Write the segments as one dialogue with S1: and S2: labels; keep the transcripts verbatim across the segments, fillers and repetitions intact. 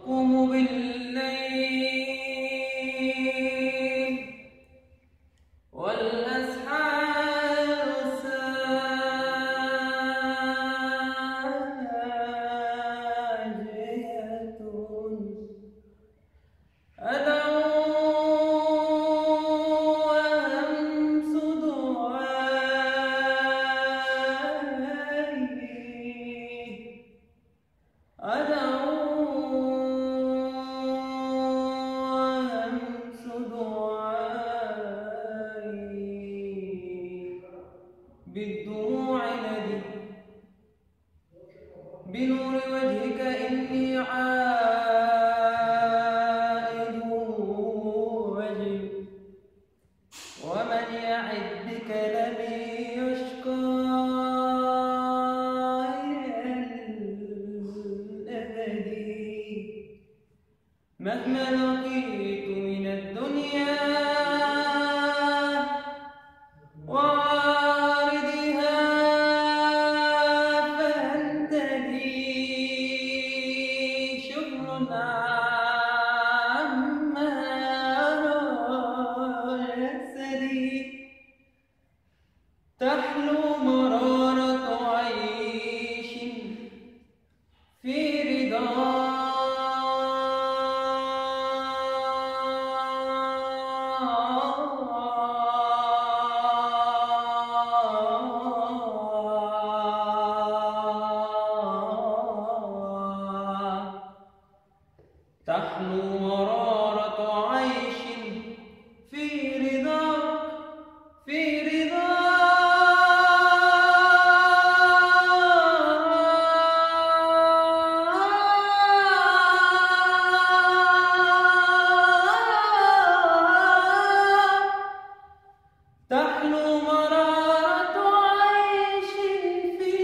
S1: قم بالليل والأسحار ساجية أدعو وأمس دعائي أدعو وأمس دعائي بالدموع ندي بنور وجهك إني عائد وجل ومن يعد بك لن يشقى مهما لقيت من الدنيا وعارضها فأنت لي شكر عما يسري تحلو مرارة عيش في رضا تحلو مرارة عيش في رضاك في رضاك تحلو مرارة عيش في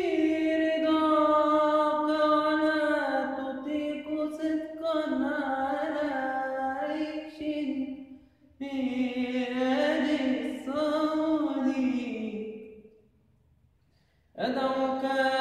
S1: رضاك ولا تطيق صدقا على عيش في يد الصادق أدعوك